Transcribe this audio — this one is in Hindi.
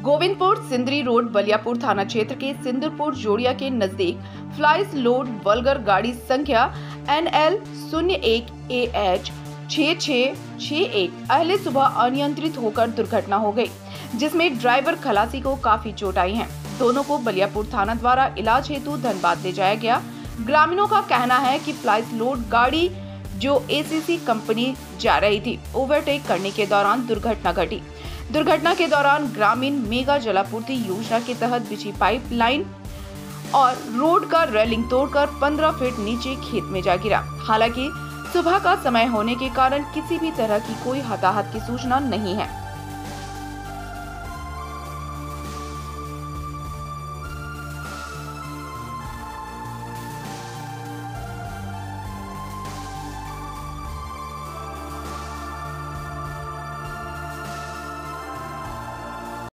गोविंदपुर सिंदरी रोड बलियापुर थाना क्षेत्र के सिंदूरपुर जोड़िया के नजदीक फ्लाइज लोड वल्गर गाड़ी संख्या NL 01AH 6661 अहले सुबह अनियंत्रित होकर दुर्घटना हो गई, जिसमें ड्राइवर खलासी को काफी चोट आई है। दोनों को बलियापुर थाना द्वारा इलाज हेतु धनबाद ले जाया गया। ग्रामीणों का कहना है कि फ्लाइज लोड गाड़ी जो ACC कंपनी जा रही थी, ओवरटेक करने के दौरान दुर्घटना घटी। दुर्घटना के दौरान ग्रामीण मेगा जलापूर्ति योजना के तहत बिछी पाइप लाइन और रोड का रेलिंग तोड़कर 15 फीट नीचे खेत में जा गिरा। हालांकि सुबह का समय होने के कारण किसी भी तरह की कोई हताहत की सूचना नहीं है।